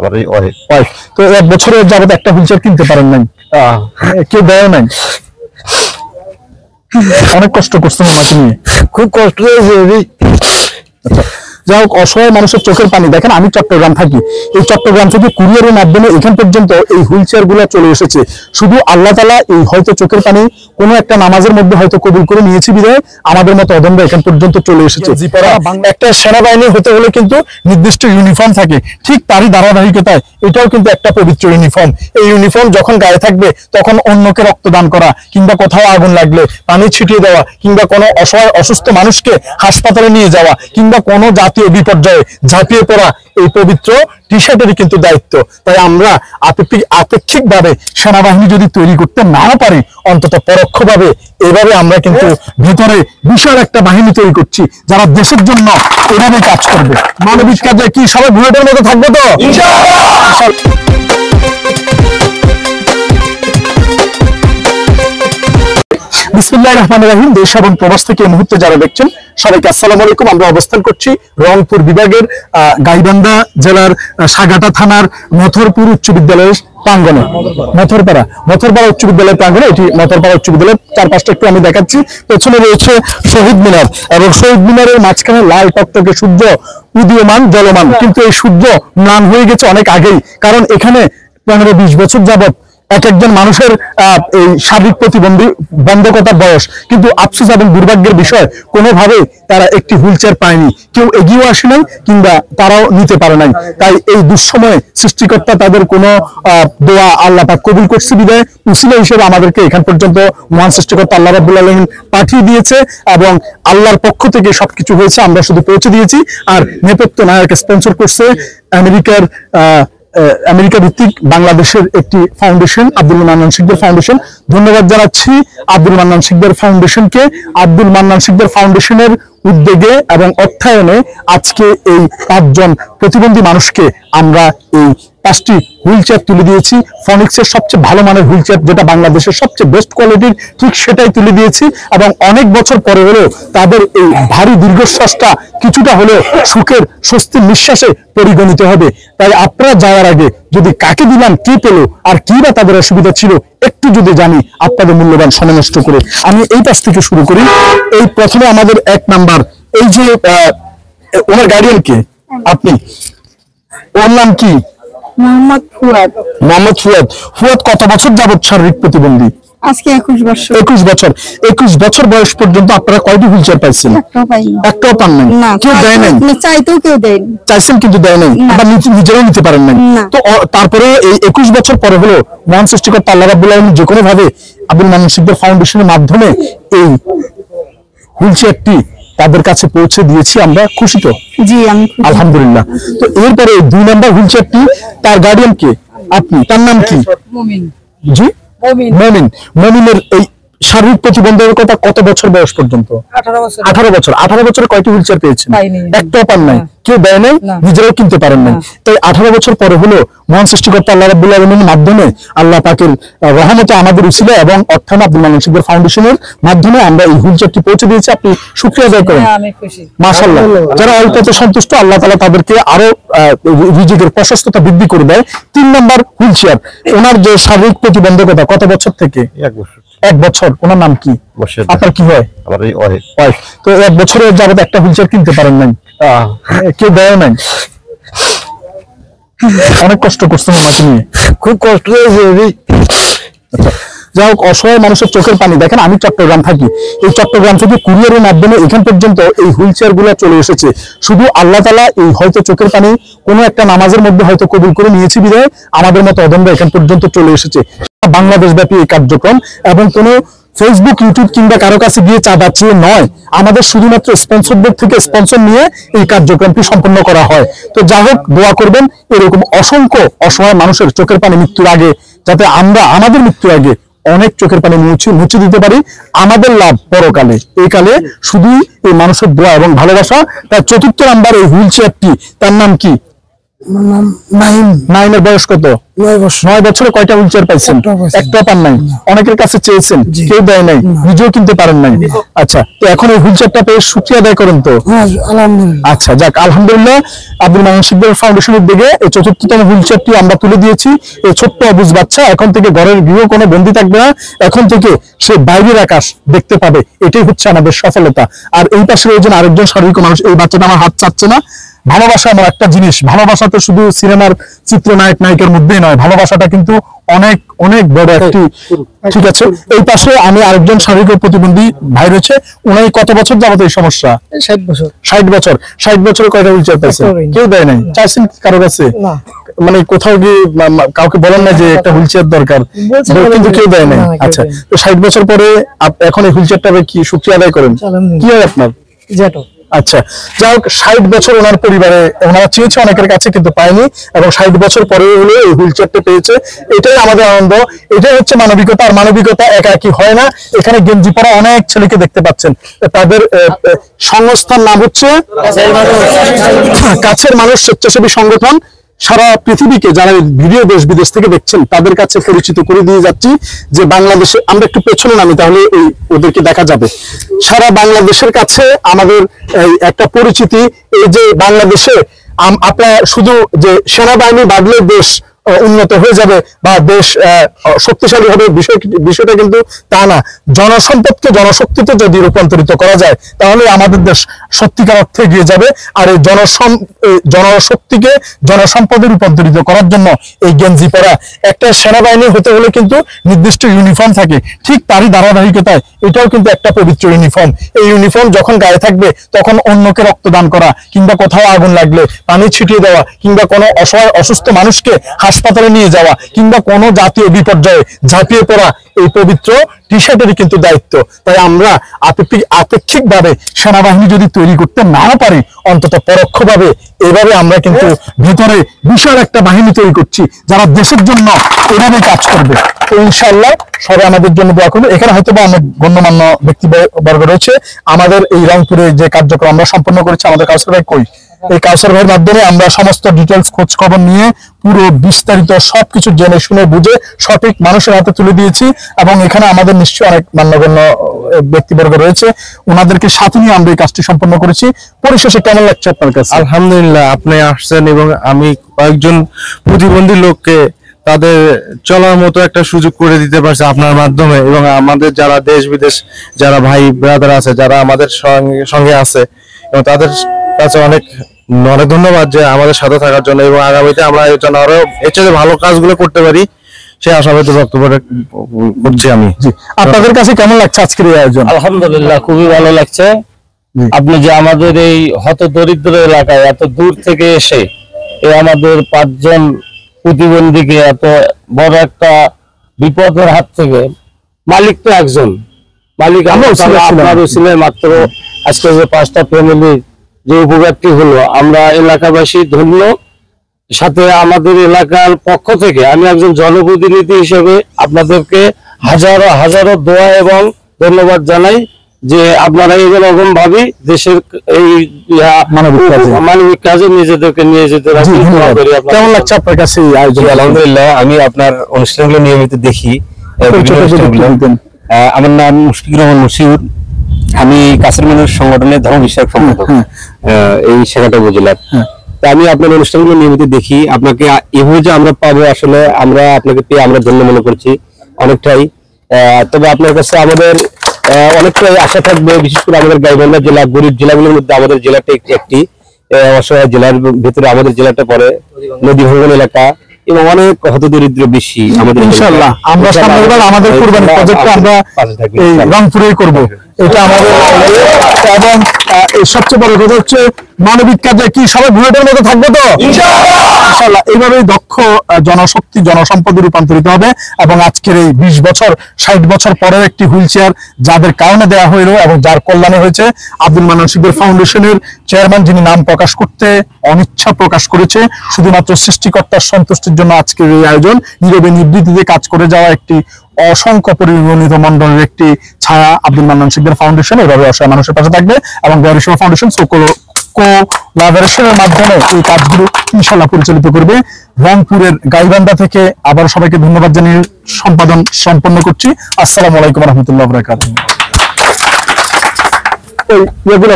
তো 1 বছরের যাবত একটা হুইলচেয়ার কিনতে পারেন নাই, কেউ দেয় নাই? অনেক কষ্ট করছেন ওনাকে নিয়ে, খুব কষ্ট হয়েছে। যাই হোক, অসহায় মানুষের চোখের পানি দেখেন। আমি চট্টগ্রাম থাকি, এই চট্টগ্রাম থেকে কুরিয়ারের মাধ্যমে এখান পর্যন্ত এই হুইলচেয়ার গুলো চলে এসেছে। শুধু আল্লাহ তাআলা এই হয়তো চোখের পানি কোনো একটা নামাজের মধ্যে হয়তো কবুল করে নিয়েছি বিধায় আমাদের মতো অধমরা এখান পর্যন্ত চলে এসেছে। একটা সেনাবাহিনী হতে হলে কিন্তু নির্দিষ্ট ইউনিফর্ম থাকে, ঠিক তারই ধারাবাহিকতায় এটাও কিন্তু একটা পবিত্র ইউনিফর্ম। এই ইউনিফর্ম যখন গায়ে থাকবে তখন অন্যকে রক্তদান করা, কিংবা কোথাও আগুন লাগলে পানি ছিটিয়ে দেওয়া, কিংবা কোনো অসহায় অসুস্থ মানুষকে হাসপাতালে নিয়ে যাওয়া, কিংবা কোনো জাতীয় বিপর্যয়ে ঝাঁপিয়ে পড়া, এই পবিত্র টি শার্টেরই কিন্তু দায়িত্ব। তাই আমরা আপেক্ষিকভাবে সেনাবাহিনী যদি তৈরি করতে নাও পারি, অন্তত পরোক্ষভাবে এভাবে আমরা কিন্তু ভিতরে বিশাল একটা বাহিনী তৈরি করছি, যারা দেশের জন্য এভাবে কাজ করবে। মানবিক কাজে কি সবাই বুলেটের মতো থাকবো তো? বিসমিল্লাহির রহমানির রহিম। দেশ এবং প্রবাস থেকে এই মুহূর্তে যারা দেখছেন সবাইকে আসসালামু আলাইকুম। আমরা অবস্থান করছি রংপুর বিভাগের গাইবান্ধা জেলার সাগাটা থানার মথরপুর উচ্চ বিদ্যালয়ের প্রাঙ্গণে, মথরপাড়া উচ্চ বিদ্যালয়ের প্রাঙ্গণে। এটি মথরপাড়া উচ্চ বিদ্যালয়ের চারপাশটা একটু আমি দেখাচ্ছি। পেছনে রয়েছে শহীদ মিনার, এবং শহীদ মিনারের মাঝখানে লাল টকটকে সূর্য উদীয়মান জ্বলমান। কিন্তু এই সূর্য ম্লান হয়ে গেছে অনেক আগেই, কারণ এখানে 15-20 বছর যাবত একজন মানুষের এই শারীরিক প্রতিবন্ধী বন্ধকতার বয়স, কিন্তু আফসোস এবং দুর্ভাগ্যের বিষয় কোনোভাবে তারা একটি হুইলচেয়ার পায়নি। কেউ এগিয়েও আসে নাই, কিংবা তারাও নিতে পারে নাই। তাই এই দুঃসময়ে সৃষ্টিকর্তা তাদের কোনো দোয়া আল্লাহ পাক কবুল করছে বিদায় উসিলা হিসেবে আমাদেরকে এখান পর্যন্ত মহান সৃষ্টিকর্তা আল্লাহ রাব্বুল আলামিন পাঠিয়ে দিয়েছে, এবং আল্লাহর পক্ষ থেকে সবকিছু হয়েছে, আমরা শুধু পৌঁছে দিয়েছি। আর নেপথ্য নায়ক স্পন্সর করছে আমেরিকা ভিত্তিক বাংলাদেশের একটি ফাউন্ডেশন, আব্দুল মান্নান শিকদার ফাউন্ডেশন। ধন্যবাদ জানাচ্ছি আব্দুল মান্নান শিকদার ফাউন্ডেশনকে। আব্দুল মান্নান শিকদার ফাউন্ডেশনের উদ্যোগে এবং অর্থায়নে আজকে এই 5 জন প্রতিবন্ধী মানুষকে আমরা এই 5টি হুইলচেয়ার তুলে দিয়েছি। ফনিক্সের সবচেয়ে ভালো মানের হুইলচেয়ার, যেটা বাংলাদেশের সবচেয়ে বেস্ট কোয়ালিটির, ঠিক সেটাই তুলে দিয়েছি। এবং অনেক বছর পরে হলেও তাদের এই ভারী দীর্ঘশ্বাসটা কিছুটা হলেও সুখের স্বস্তির নিঃশ্বাসে পরিগণিত হবে। তাই আপনারা যাওয়ার আগে যদি কাকে দিলাম, কে পেলো, আর কি বা তাদের অসুবিধা ছিল একটু যদি জানি, আপনাদের মূল্যবান সময় নষ্ট করে আমি এই পাশ থেকে শুরু করি। এই প্রথমে আমাদের 1 নাম্বার, এই যে ওনার গার্ডিয়ান কে? আপনি? ওর নাম কি? মোহাম্মদ ফুয়াদ। ফুয়াদ কত বছর যাবত শারীরিক প্রতিবন্ধী? আজকে 21 বছর। 21 বছর বয়স পর্যন্ত আপনারা কয়টি হুইলচেয়ার পাইছেন? একটাও পান নাই? কেউ দেয় নাই? চাইতেও কেউ দেয়নি। চাইছেন কিন্তু দেয় নাই, আবার নিজেরাও নিতে পারেন নাই। তো তারপরে এই 21 বছর পরে হলো মহান সৃষ্টিকর্তা আল্লাহ রাব্বুল আলামিন যে কোনো ভাবে আব্দুল মান্নান শিকদার ফাউন্ডেশনের মাধ্যমে এই হুইলচেয়ারটি তাদের কাছে পৌঁছে দিয়েছি। আমরা খুশি তো? জি, আমি খুশি, আলহামদুলিল্লাহ। তো এরপরে 2 নম্বর হুইলচেয়ারটি, তার গার্ডিয়ান কে? আপনি? তার নাম কি? মুমিন। জি, মুমিনের এই শারীরিক প্রতিবন্ধকতা কত বছর বয়স পর্যন্ত? 18 বছর। 18 বছরে কয়টি হুইলচেয়ার পেয়েছেন? একটাও পান নাই? কেউ দেয় নাই? নিজেরাও কিনতে পারেন নাই? তাই 18 বছর পরে হলো মহান সৃষ্টিকর্তা আল্লাহ রাব্বুল আলামিনের মাধ্যমে, আল্লাহ পাকের রহমতে আমাদের উসিলা এবং অর্থায়ন আব্দুল মান্নান শিকদার ফাউন্ডেশনের মাধ্যমে আমরা এই হুইলচেয়ারটি পৌঁছে দিয়েছি। আপনি শুকরিয়া আদায় করেন। মাশাআল্লাহ। যারা অল্পতে সন্তুষ্ট, আল্লাহ তাআলা তাদেরকে আরো রিজিকের প্রশস্ততা বৃদ্ধি করে দেয়। 3 নম্বর হুইলচেয়ার, ওনার যে শারীরিক প্রতিবন্ধকতা কত বছর থেকে? 1 বছর। ওনার নাম কি? আপনার কি হয়? ওয়াইফ। তো 1 বছরের যাবত একটা হুইলচেয়ার কিনতে পারেন নাই, কেউ দেয় নাই? অনেক কষ্ট করছেন ওনাকে নিয়ে, খুব কষ্ট হয়েছে। যাই হোক, অসহায় মানুষের চোখের পানি দেখেন। আমি চট্টগ্রাম থাকি, এই চট্টগ্রাম থেকে কুরিয়ারের মাধ্যমে এখান পর্যন্ত এই হুইলচেয়ার গুলো চলে এসেছে। শুধু আল্লাহ তাআলা এই হয়তো চোখের পানি কোনো একটা নামাজের মধ্যে হয়তো কবুল করে নিয়েছি বিধায় আমাদের মতো অধমরা এখান পর্যন্ত চলে এসেছে। বাংলাদেশ ব্যাপী এই কার্যক্রম, এবং কোনো ফেসবুক, ইউটিউব কিংবা কারো কাছে গিয়ে চাঁদা চেয়ে নয়, আমাদের শুধুমাত্র স্পন্সরদের থেকে স্পন্সর নিয়ে এই কার্যক্রমটি সম্পন্ন করা হয়। তো যাই হোক, দোয়া করবেন এরকম অসংখ্য অসহায় মানুষের চোখের পানি মৃত্যুর আগে, যাতে আমরা আমাদের মৃত্যুর আগে অনেক চোখের পানি মুছে দিতে পারি। আমাদের লাভ পরকালে, এই কালে শুধুই এই মানুষের দোয়া এবং ভালোবাসা। তার 4র্থ নাম্বার এই হুইলচেয়ারটি, তার নাম কি? নাম নাইম। নাইমের বয়স কত? 9 বছর। 9 বছরে কয়টা হুইল চেয়ার পাইছেন? একটা পান নাই। অনেকের কাছে চেয়েছেন, কেউ দেয় নাই, নিজেও কিনতে পারেন নাই। আচ্ছা, তো এখন এই হুইল চেয়ারটা পেয়ে শুকরিয়া আদায় করেন তো? হ্যাঁ, আলহামদুলিল্লাহ। আচ্ছা, যাক আলহামদুলিল্লাহ। আব্দুল মান্নান শিকদার ফাউন্ডেশনের দিকে এই ৪র্থতম হুইল চেয়ারটি আমরা তুলে দিয়েছি। এই ছোট্ট অবুঝ বাচ্চা এখন থেকে ঘরের গৃহ কোনো বন্দী থাকবে না, এখন থেকে সে বাইরের আকাশ দেখতে পাবে। এটাই হচ্ছে আমাদের সফলতা। আর এই পাশে রয়েছেন আরেকজন শারীরিক মানুষ। এই বাচ্চাটা আমার হাত চাচ্ছে না। ভালোবাসা এমন একটা জিনিস, ভালোবাসা তো শুধু সিনেমার চিত্রনায়ক নায়িকার মধ্যেই নয়, ভালোবাসাটা কিন্তু অনেক অনেক বড় একটি। ঠিক আছে, এই পাশে আমি আরেকজন শারীরিক প্রতিবন্ধী ভাই রয়েছে। উনি কত বছর যাবত এই সমস্যা? 60 বছর। 60 বছর। 60 বছরে কয়টা হুইল চেয়ার পাইছেন? কেউ দেয় নাই। চাইছেন কারো কাছে? না। মানে কোথাও গিয়ে কাউকে বলেন না যে একটা হুইল চেয়ার দরকার, কিন্তু কেউ দেয় নাই। আচ্ছা, তো 60 বছর পরে এখন এই হুইল চেয়ারটা কি শুকরিয়া আদায় করেন? কি হয় আপনার? জেটো। আচ্ছা, যাই হোক, 60 বছর ওনার পরিবারে ওনারা চেয়েছে অনেকের কাছে, কিন্তু পায়নি, এবং 60 বছর পরে হলো এই হুইল চেয়ারটা পেয়েছে। এটাই আমাদের আনন্দ, এটাই হচ্ছে মানবিকতা। আর মানবিকতা একা কি হয় না। এখানে গেঞ্জি পরা অনেক ছেলেকে দেখতে পাচ্ছেন। তাদের সংস্থার নাম হচ্ছে কাছের মানুষ স্বেচ্ছাসেবী সংগঠন। সারা পৃথিবীকে যারা ভিডিও দেশ বিদেশ থেকে দেখছেন তাদের কাছে পরিচিত করে দিয়ে যাচ্ছি যে বাংলাদেশে, আমরা একটু পেছনে নামি তাহলে ওদেরকে দেখা যাবে। সারা বাংলাদেশের কাছে আমাদের একটা পরিচিতি। এই যে বাংলাদেশে আপনার শুধু যে সেনাবাহিনী বাড়লে দেশ উন্নত হয়ে যাবে বা দেশ শক্তিশালী হবে, বিষয়টা কিন্তু তা না। জনসম্পদকে জনশক্তিতে যদি রূপান্তরিত করা যায় তাহলে আমাদের দেশ সত্যিকার অর্থে এগিয়ে যাবে। আর এই জনশক্তিকে জনসম্পদে রূপান্তরিত করার জন্য এই গেঞ্জি পরা, একটা সেনাবাহিনী হতে হলে কিন্তু নির্দিষ্ট ইউনিফর্ম থাকে, ঠিক তারই ধারাবাহিকতায় এটাও কিন্তু একটা পবিত্র ইউনিফর্ম। এই ইউনিফর্ম যখন গায়ে থাকবে তখন অন্যকে রক্তদান করা, কিংবা কোথাও আগুন লাগলে পানি ছিটিয়ে দেওয়া, কিংবা কোনো অসহায় অসুস্থ মানুষকে হাসপাতালে নিয়ে যাওয়া, কিংবা কোনো জাতীয় বিপর্যয়ে ঝাঁপিয়ে পড়া, এই পবিত্র টি শার্টেরই কিন্তু দায়িত্ব। তাই আমরা আপেক্ষিকভাবে সেনাবাহিনী যদি তৈরি করতে নাও পারি, অন্তত পরোক্ষভাবে এভাবে আমরা কিন্তু ভেতরে বিশাল একটা বাহিনী তৈরি করছি যারা দেশের জন্য এভাবে কাজ করবে। তো ইনশাআল্লাহ সবাই আমাদের জন্য দোয়া করবে। এখানে হয়তো বা অনেক গণ্যমান্য ব্যক্তিবর্গ রয়েছে। আমাদের এই রংপুরে যে কার্যক্রম আমরা সম্পন্ন করেছি, আমাদের কাউসার ভাই কই, এই কাউসার ভাইয়ের মাধ্যমে আমরা সমস্ত ডিটেলস খোঁজ খবর নিয়ে পুরো বিস্তারিত সবকিছু জেনে শুনে বুঝে সঠিক মানুষের হাতে তুলে দিয়েছি। এবং এখানে আমাদের নিশ্চয়ই অনেক মান্যগণ্য ব্যক্তিবর্গ রয়েছে, ওনাদেরকে সাথে নিয়ে আমরা এই কাজটি সম্পন্ন করেছি। পরিশেষে কেমন লাগছে আপনার কাছে? আলহামদুলিল্লাহ, আপনি আসছেন এবং আমি কয়েকজন প্রতিবন্ধী লোককে তাদের চলার মতো একটা সুযোগ করে দিতে পারছি আপনার মাধ্যমে। এবং আমাদের যারা দেশ বিদেশ যারা ভাই ব্রাদার আছে, যারা আমাদের সঙ্গে আছে, এবং তাদের কাছে অনেক অনেক ধন্যবাদ যে আমাদের সাথে থাকার জন্য। এবং আগামীতে আমরা এর জন্য আরো এর চেয়ে ভালো কাজগুলো করতে পারি সে আশাবাদী বক্তব্য করছি আমি। আপনাদের কাছে কেমন লাগছে আজকের এই আয়োজন? আলহামদুলিল্লাহ, খুবই ভালো লাগছে। আপনি যে আমাদের এই হত দরিদ্র এলাকায় এত দূর থেকে এসে আমাদের 5 জন প্রতিবন্ধীকে এত বড় একটা বিপদের হাত থেকে, মালিক তো একজন, মালিক আপনার ছিলেন মাত্র। আজকে যে 5টা ফ্যামিলির যে উপকারটি হলো, আমরা এলাকাবাসী ধন্য। সাথে আমাদের এলাকার পক্ষ থেকে আমি একজন জনপ্রতিনিধি হিসেবে আপনাদেরকে হাজারো হাজারো দোয়া এবং ধন্যবাদ জানাই যে আপনারা এরকম ভাবে দেশের এই মানবিক কাজে নিজেদেরকে নিয়ে যেতে রাখি। কেমন লাগছে আপনার কাছে এই আয়োজন? আলহামদুলিল্লাহ, আমি আপনার অনুষ্ঠানগুলো নিয়মিত দেখি। আমার নাম মুশফিকুর রহমান মুশিউর, আমি কাছের মানুষ সংগঠনের ধর্ম বিষয়ক সম্পাদক এই শাখাটা উপজেলার। তা আমি আপনার অনুষ্ঠানগুলো নিয়মিত দেখি। আপনাকে এভাবে যে আমরা পাবো, আসলে আমরা আপনাকে পেয়ে আমরা ধন্য মনে করছি অনেকটাই। তবে আপনার কাছে আমাদের অনেকটাই আশা থাকবে, বিশেষ করে আমাদের গাইবান্ধা জেলা গরিব জেলাগুলোর মধ্যে আমাদের জেলাটা একটি অসহায় জেলার ভেতরে আমাদের জেলাটা পড়ে, নদী ভাঙ্গন এলাকা এবং অনেক হতদরিদ্র বেশি আমাদের। ইনশাআল্লাহ আমরা সামনের আমাদের কুরবানি প্রজেক্টটা আমরা এই রংপুরেই করব, এটা আমাদের। এবং সবচেয়ে বড় কথা হচ্ছে মানবিক কাজে কি সবাই বুলেটের মতো থাকবে তো ইনশাআল্লাহ। এইভাবেই দক্ষ জনশক্তি জনসম্পদে রূপান্তরিত হবে। এবং আজকের এই 20 বছর 60 বছর পরের একটি হুইল চেয়ার যাদের কারণে দেওয়া হইলো এবং যার কল্যাণে হয়েছে, আব্দুল মান্নান শিকদার ফাউন্ডেশনের চেয়ারম্যান যিনি নাম প্রকাশ করতে অনিচ্ছা প্রকাশ করেছে, শুধুমাত্র সৃষ্টিকর্তার সন্তুষ্টির জন্য আজকের এই আয়োজন, নীরবে নিবৃত্তিতে কাজ করে যাওয়া একটি অসংখ্য পরিগণিত মন্ডলের একটি ছায়া আব্দুল মান্নান শিকদার ফাউন্ডেশন এভাবে অসহায় মানুষের পাশে থাকবে। এবং গৌরী সেবা ফাউন্ডেশন সকল কোলাবোরেশনের মাধ্যমে এই কাজগুলো ইনশাআল্লাহ পরিচালিত করবে। রংপুরের গাইবান্ধা থেকে আবার সবাইকে ধন্যবাদ জানিয়ে সম্পাদন সম্পন্ন করছি। আসসালামু আলাইকুম রহমতুল্লাহ।